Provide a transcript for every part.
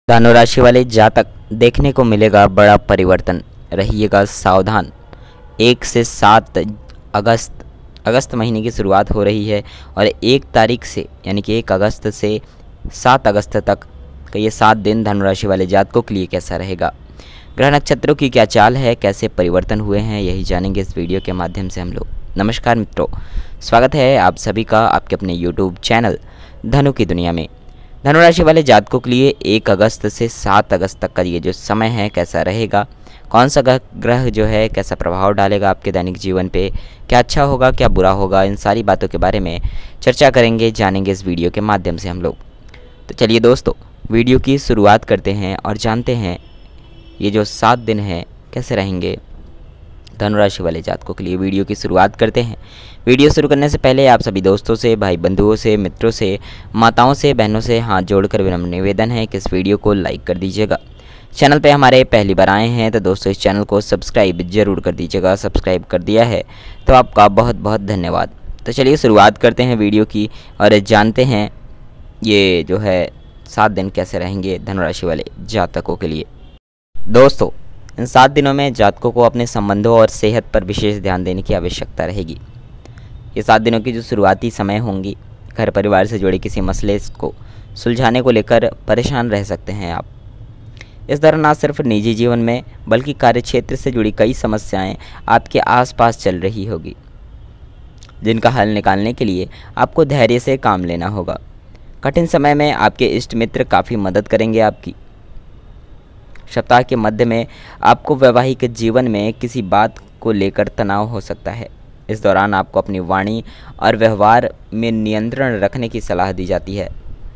धनु राशि वाले जातक देखने को मिलेगा बड़ा परिवर्तन, रहिएगा सावधान। 1 से 7 अगस्त महीने की शुरुआत हो रही है और 1 तारीख से यानी कि 1 अगस्त से 7 अगस्त तक का ये 7 दिन धनु राशि वाले जातकों के लिए कैसा रहेगा, ग्रह नक्षत्रों की क्या चाल है, कैसे परिवर्तन हुए हैं, यही जानेंगे इस वीडियो के माध्यम से हम लोग। नमस्कार मित्रों, स्वागत है आप सभी का आपके अपने YouTube चैनल धनु की दुनिया में। धनु राशि वाले जातकों के लिए 1 अगस्त से 7 अगस्त तक का ये जो समय है कैसा रहेगा, कौन सा ग्रह जो है कैसा प्रभाव डालेगा आपके दैनिक जीवन पे, क्या अच्छा होगा क्या बुरा होगा, इन सारी बातों के बारे में चर्चा करेंगे, जानेंगे इस वीडियो के माध्यम से हम लोग। तो चलिए दोस्तों, वीडियो की शुरुआत करते हैं और जानते हैं ये जो 7 दिन हैं कैसे रहेंगे धनु राशि वाले जातकों के लिए। वीडियो की शुरुआत करते हैं। वीडियो शुरू करने से पहले आप सभी दोस्तों से, भाई बंधुओं से, मित्रों से, माताओं से, बहनों से हाथ जोड़कर विनम्र निवेदन है कि इस वीडियो को लाइक कर दीजिएगा। चैनल पे हमारे पहली बार आए हैं तो दोस्तों इस चैनल को सब्सक्राइब जरूर कर दीजिएगा। सब्सक्राइब कर दिया है तो आपका बहुत बहुत धन्यवाद। तो चलिए शुरुआत करते हैं वीडियो की और जानते हैं ये जो है 7 दिन कैसे रहेंगे धनु राशि वाले जातकों के लिए। दोस्तों, इन 7 दिनों में जातकों को अपने संबंधों और सेहत पर विशेष ध्यान देने की आवश्यकता रहेगी। ये 7 दिनों की जो शुरुआती समय होंगी, घर परिवार से जुड़े किसी मसले को सुलझाने को लेकर परेशान रह सकते हैं आप। इस दौरान न सिर्फ निजी जीवन में बल्कि कार्यक्षेत्र से जुड़ी कई समस्याएं आपके आसपास चल रही होगी, जिनका हल निकालने के लिए आपको धैर्य से काम लेना होगा। कठिन समय में आपके इष्ट मित्र काफ़ी मदद करेंगे आपकी। सप्ताह के मध्य में आपको वैवाहिक जीवन में किसी बात को लेकर तनाव हो सकता है। इस दौरान आपको अपनी वाणी और व्यवहार में नियंत्रण रखने की सलाह दी जाती है।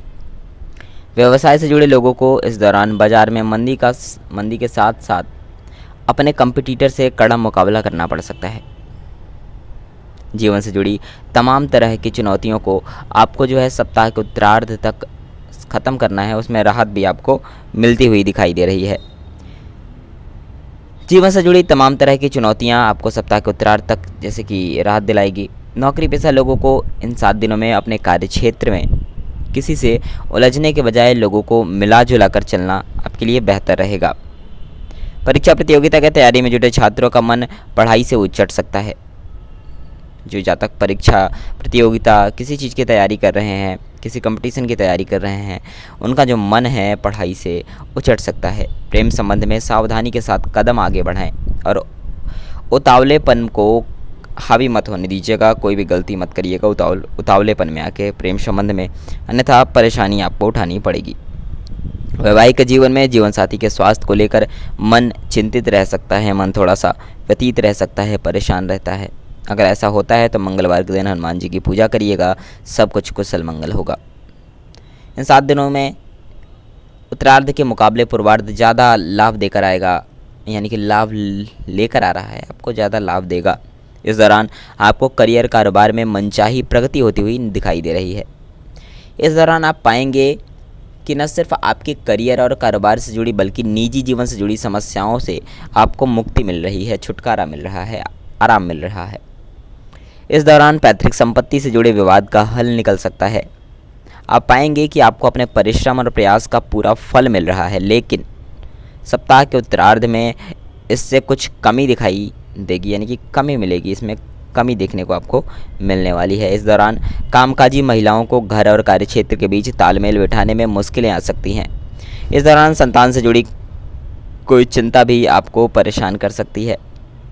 व्यवसाय से जुड़े लोगों को इस दौरान बाजार में मंदी के साथ साथ अपने कंपटीटर से कड़ा मुकाबला करना पड़ सकता है। जीवन से जुड़ी तमाम तरह की चुनौतियों को आपको जो है सप्ताह के उत्तरार्ध तक ख़त्म करना है, उसमें राहत भी आपको मिलती हुई दिखाई दे रही है। जीवन से जुड़ी तमाम तरह की चुनौतियां आपको सप्ताह के उत्तरार्ध तक जैसे कि राहत दिलाएगी। नौकरी पेशा लोगों को इन 7 दिनों में अपने कार्य क्षेत्र में किसी से उलझने के बजाय लोगों को मिला जुला कर चलना आपके लिए बेहतर रहेगा। परीक्षा प्रतियोगिता की तैयारी में जुटे छात्रों का मन पढ़ाई से उचट सकता है। जो जातक परीक्षा प्रतियोगिता किसी चीज़ की तैयारी कर रहे हैं, किसी कंपटीशन की तैयारी कर रहे हैं, उनका जो मन है पढ़ाई से उचट सकता है। प्रेम संबंध में सावधानी के साथ कदम आगे बढ़ाएं और उतावलेपन को हावी मत होने दीजिएगा। कोई भी गलती मत करिएगा उतावलेपन में आके प्रेम संबंध में, अन्यथा परेशानी आपको उठानी पड़ेगी। वैवाहिक जीवन में जीवन साथी के स्वास्थ्य को लेकर मन चिंतित रह सकता है, मन थोड़ा सा व्यतीत रह सकता है, परेशान रहता है। अगर ऐसा होता है तो मंगलवार के दिन हनुमान जी की पूजा करिएगा, सब कुछ कुशल मंगल होगा। इन 7 दिनों में उत्तरार्ध के मुकाबले पूर्वार्ध ज़्यादा लाभ देकर आएगा, यानी कि लाभ लेकर आ रहा है, आपको ज़्यादा लाभ देगा। इस दौरान आपको करियर कारोबार में मनचाही प्रगति होती हुई दिखाई दे रही है। इस दौरान आप पाएंगे कि न सिर्फ आपके करियर और कारोबार से जुड़ी बल्कि निजी जीवन से जुड़ी समस्याओं से आपको मुक्ति मिल रही है, छुटकारा मिल रहा है, आराम मिल रहा है। इस दौरान पैतृक संपत्ति से जुड़े विवाद का हल निकल सकता है। आप पाएंगे कि आपको अपने परिश्रम और प्रयास का पूरा फल मिल रहा है, लेकिन सप्ताह के उत्तरार्ध में इससे कुछ कमी दिखाई देगी, यानी कि कमी मिलेगी, इसमें कमी देखने को आपको मिलने वाली है। इस दौरान कामकाजी महिलाओं को घर और कार्यक्षेत्र के बीच तालमेल बिठाने में मुश्किलें आ सकती हैं। इस दौरान संतान से जुड़ी कोई चिंता भी आपको परेशान कर सकती है।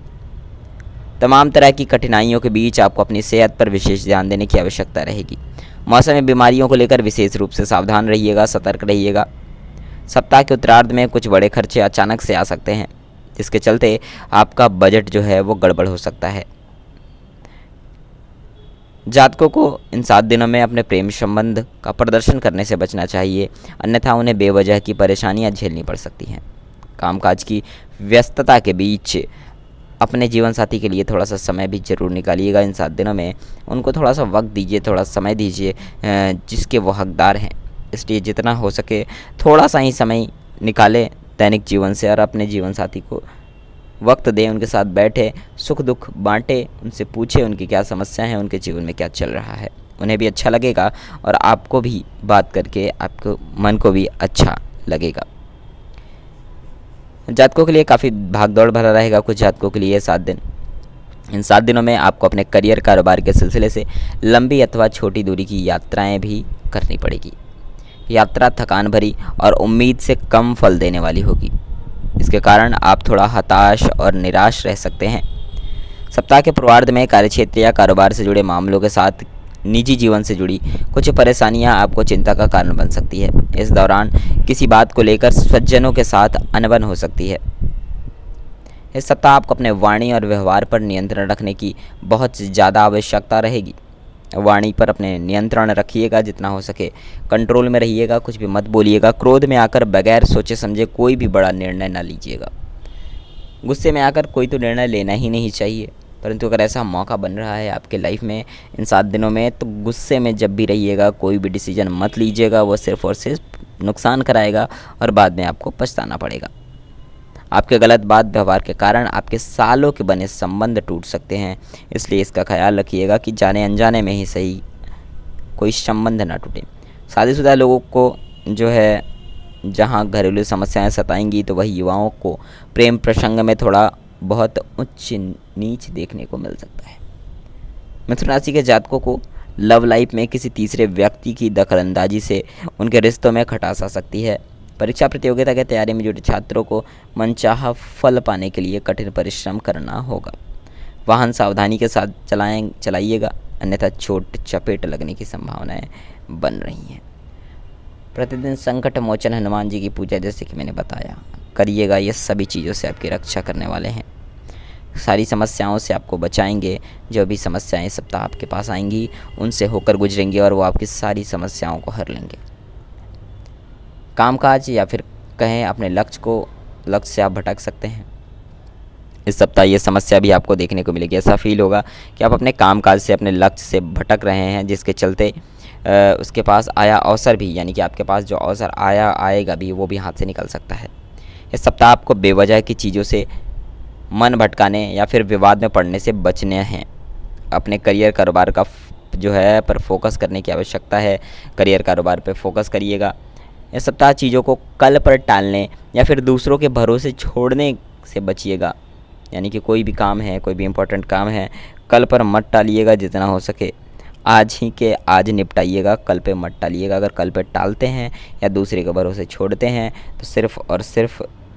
तमाम तरह की कठिनाइयों के बीच आपको अपनी सेहत पर विशेष ध्यान देने की आवश्यकता रहेगी। मौसमी बीमारियों को लेकर विशेष रूप से सावधान रहिएगा, सतर्क रहिएगा। सप्ताह के उत्तरार्ध में कुछ बड़े खर्चे अचानक से आ सकते हैं, जिसके चलते आपका बजट जो है वो गड़बड़ हो सकता है। जातकों को इन 7 दिनों में अपने प्रेम संबंध का प्रदर्शन करने से बचना चाहिए, अन्यथा उन्हें बेवजह की परेशानियां झेलनी पड़ सकती हैं। कामकाज की व्यस्तता के बीच अपने जीवन साथी के लिए थोड़ा सा समय भी ज़रूर निकालिएगा। इन 7 दिनों में उनको थोड़ा सा वक्त दीजिए, थोड़ा समय दीजिए जिसके वो हकदार हैं। इसलिए जितना हो सके थोड़ा सा ही समय निकालें दैनिक जीवन से और अपने जीवन साथी को वक्त दें, उनके साथ बैठे, सुख दुख बांटें, उनसे पूछें उनकी क्या समस्या है, उनके जीवन में क्या चल रहा है। उन्हें भी अच्छा लगेगा और आपको भी बात करके आपको मन को भी अच्छा लगेगा। जातकों के लिए काफ़ी भागदौड़ भरा रहेगा कुछ जातकों के लिए 7 दिन। इन 7 दिनों में आपको अपने करियर कारोबार के सिलसिले से लंबी अथवा छोटी दूरी की यात्राएं भी करनी पड़ेगी। यात्रा थकान भरी और उम्मीद से कम फल देने वाली होगी। इसके कारण आप थोड़ा हताश और निराश रह सकते हैं। सप्ताह के पूर्वार्ध में कार्यक्षेत्र या कारोबार से जुड़े मामलों के साथ निजी जीवन से जुड़ी कुछ परेशानियां आपको चिंता का कारण बन सकती है। इस दौरान किसी बात को लेकर स्वजनों के साथ अनबन हो सकती है। इस सप्ताह आपको अपने वाणी और व्यवहार पर नियंत्रण रखने की बहुत ज़्यादा आवश्यकता रहेगी। वाणी पर अपने नियंत्रण रखिएगा, जितना हो सके कंट्रोल में रहिएगा, कुछ भी मत बोलिएगा। क्रोध में आकर बगैर सोचे समझे कोई भी बड़ा निर्णय ना लीजिएगा। गुस्से में आकर कोई तो निर्णय लेना ही नहीं चाहिए, परंतु अगर ऐसा मौका बन रहा है आपके लाइफ में इन 7 दिनों में, तो गुस्से में जब भी रहिएगा कोई भी डिसीजन मत लीजिएगा। वो सिर्फ और सिर्फ नुकसान कराएगा और बाद में आपको पछताना पड़ेगा। आपके गलत बात व्यवहार के कारण आपके सालों के बने संबंध टूट सकते हैं, इसलिए इसका ख्याल रखिएगा कि जाने अनजाने में ही सही कोई संबंध ना टूटे। शादीशुदा लोगों को जो है जहां घरेलू समस्याएं सताएंगी, तो वही युवाओं को प्रेम प्रसंग में थोड़ा बहुत उच्च नीच देखने को मिल सकता है। मिथुन राशि के जातकों को लव लाइफ में किसी तीसरे व्यक्ति की दखलंदाजी से उनके रिश्तों में खटास आ सकती है। परीक्षा प्रतियोगिता की तैयारी में जुटे छात्रों को मनचाहा फल पाने के लिए कठिन परिश्रम करना होगा। वाहन सावधानी के साथ चलाइएगा, अन्यथा चोट चपेट लगने की संभावनाएं बन रही हैं। प्रतिदिन संकट मोचन हनुमान जी की पूजा, जैसे कि मैंने बताया, करिएगा। ये सभी चीज़ों से आपकी रक्षा करने वाले हैं, सारी समस्याओं से आपको बचाएंगे। जो भी समस्याएं इस सप्ताह आपके पास आएंगी उनसे होकर गुजरेंगे और वो आपकी सारी समस्याओं को हर लेंगे। कामकाज या फिर कहें अपने लक्ष्य से आप भटक सकते हैं। इस सप्ताह ये समस्या भी आपको देखने को मिलेगी। ऐसा फील होगा कि आप अपने कामकाज से, अपने लक्ष्य से भटक रहे हैं, जिसके चलते उसके पास आया अवसर भी, यानी कि आपके पास जो अवसर आएगा भी, वो भी हाथ से निकल सकता है। इस सप्ताह आपको बेवजह की चीज़ों से मन भटकाने या फिर विवाद में पड़ने से बचने हैं। अपने करियर कारोबार का जो है पर फोकस करने की आवश्यकता है। करियर कारोबार पर फोकस करिएगा। इस सप्ताह चीज़ों को कल पर टालने या फिर दूसरों के भरोसे छोड़ने से बचिएगा। यानी कि कोई भी काम है, कोई भी इम्पोर्टेंट काम है, कल पर मत टालिएगा। जितना हो सके आज ही के आज निपटाइएगा, कल पे मत टालिएगा। अगर कल पे टालते हैं या दूसरे के भरोसे छोड़ते हैं तो सिर्फ़ और सिर्फ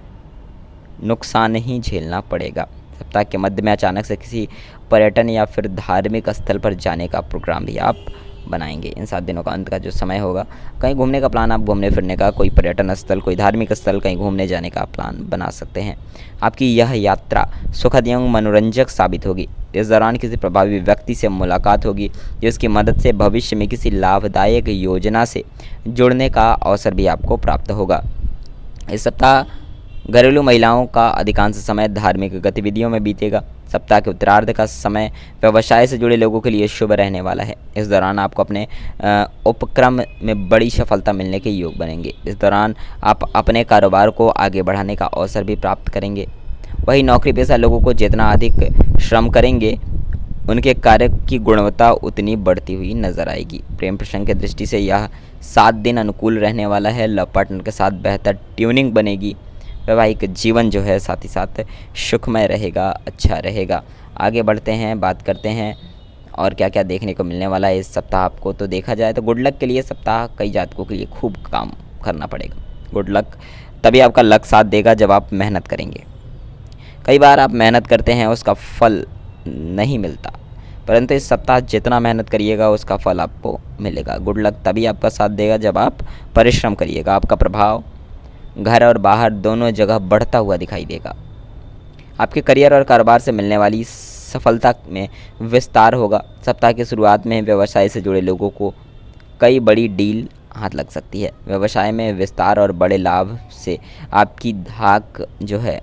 नुकसान ही झेलना पड़ेगा। सप्ताह के मध्य में अचानक से किसी पर्यटन या फिर धार्मिक स्थल पर जाने का प्रोग्राम भी आप बनाएंगे। इन 7 दिनों का अंत का जो समय होगा, कहीं घूमने का प्लान, आप घूमने फिरने का, कोई पर्यटन स्थल, कोई धार्मिक स्थल, कहीं घूमने जाने का प्लान बना सकते हैं। आपकी यह यात्रा सुखद एवं मनोरंजक साबित होगी। इस दौरान किसी प्रभावी व्यक्ति से मुलाकात होगी, जिसकी मदद से भविष्य में किसी लाभदायक योजना से जुड़ने का अवसर भी आपको प्राप्त होगा। इस सप्ताह घरेलू महिलाओं का अधिकांश समय धार्मिक गतिविधियों में बीतेगा। सप्ताह के उत्तरार्ध का समय व्यवसाय से जुड़े लोगों के लिए शुभ रहने वाला है। इस दौरान आपको अपने उपक्रम में बड़ी सफलता मिलने के योग बनेंगे। इस दौरान आप अपने कारोबार को आगे बढ़ाने का अवसर भी प्राप्त करेंगे। वही नौकरी पेशा लोगों को जितना अधिक श्रम करेंगे, उनके कार्य की गुणवत्ता उतनी बढ़ती हुई नजर आएगी। प्रेम प्रसंग की दृष्टि से यह 7 दिन अनुकूल रहने वाला है। लव पार्टनर के साथ बेहतर ट्यूनिंग बनेगी। वैवाहिक जीवन जो है साथ ही साथ सुखमय रहेगा, अच्छा रहेगा। आगे बढ़ते हैं, बात करते हैं और क्या क्या देखने को मिलने वाला है इस सप्ताह आपको। तो देखा जाए तो गुड लक के लिए सप्ताह कई जातकों के लिए खूब काम करना पड़ेगा। गुड लक तभी आपका लक साथ देगा जब आप मेहनत करेंगे। कई बार आप मेहनत करते हैं, उसका फल नहीं मिलता, परंतु इस सप्ताह जितना मेहनत करिएगा उसका फल आपको मिलेगा। गुड लक तभी आपका साथ देगा जब आप परिश्रम करिएगा। आपका प्रभाव घर और बाहर दोनों जगह बढ़ता हुआ दिखाई देगा। आपके करियर और कारोबार से मिलने वाली सफलता में विस्तार होगा। सप्ताह की शुरुआत में व्यवसाय से जुड़े लोगों को कई बड़ी डील हाथ लग सकती है। व्यवसाय में विस्तार और बड़े लाभ से आपकी धाक जो है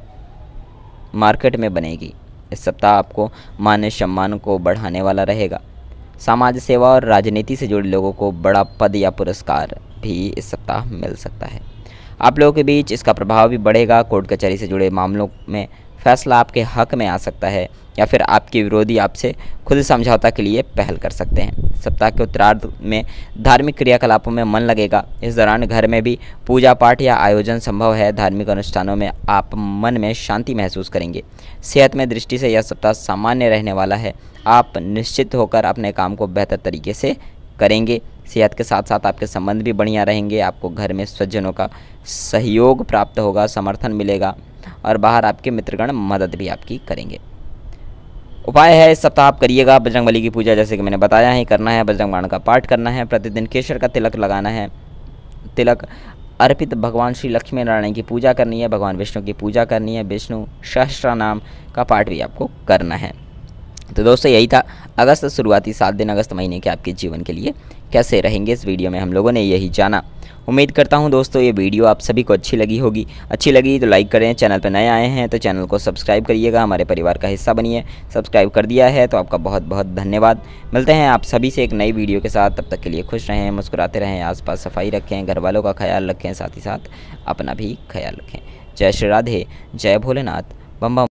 मार्केट में बनेगी। इस सप्ताह आपको मान सम्मान को बढ़ाने वाला रहेगा। समाज सेवा और राजनीति से जुड़े लोगों को बड़ा पद या पुरस्कार भी इस सप्ताह मिल सकता है। आप लोगों के बीच इसका प्रभाव भी बढ़ेगा। कोर्ट कचहरी से जुड़े मामलों में फैसला आपके हक में आ सकता है या फिर आपके विरोधी आपसे खुद समझौता के लिए पहल कर सकते हैं। सप्ताह के उत्तरार्ध में धार्मिक क्रियाकलापों में मन लगेगा। इस दौरान घर में भी पूजा पाठ या आयोजन संभव है। धार्मिक अनुष्ठानों में आप मन में शांति महसूस करेंगे। सेहत में दृष्टि से यह सप्ताह सामान्य रहने वाला है। आप निश्चित होकर अपने काम को बेहतर तरीके से करेंगे। सेहत के साथ साथ आपके संबंध भी बढ़िया रहेंगे। आपको घर में स्वजनों का सहयोग प्राप्त होगा, समर्थन मिलेगा और बाहर आपके मित्रगण मदद भी आपकी करेंगे। उपाय है इस सप्ताह आप करिएगा बजरंगबली की पूजा, जैसे कि मैंने बताया है, करना है। बजरंग बाण का पाठ करना है। प्रतिदिन केसर का तिलक लगाना है। तिलक अर्पित भगवान श्री लक्ष्मी नारायण की पूजा करनी है। भगवान विष्णु की पूजा करनी है। विष्णु सहस्त्रनाम का पाठ भी आपको करना है। तो दोस्तों यही था अगस्त शुरुआती 7 दिन अगस्त महीने के आपके जीवन के लिए कैसे रहेंगे। इस वीडियो में हम लोगों ने यही जाना। उम्मीद करता हूं दोस्तों ये वीडियो आप सभी को अच्छी लगी होगी। अच्छी लगी तो लाइक करें। चैनल पर नए आए हैं तो चैनल को सब्सक्राइब करिएगा, हमारे परिवार का हिस्सा बनिए। सब्सक्राइब कर दिया है तो आपका बहुत बहुत धन्यवाद। मिलते हैं आप सभी से एक नई वीडियो के साथ। तब तक के लिए खुश रहें, मुस्कुराते रहें, आसपास सफाई रखें, घर वालों का ख्याल रखें, साथ ही साथ अपना भी ख्याल रखें। जय श्री राधे, जय भोलेनाथ, बम बम।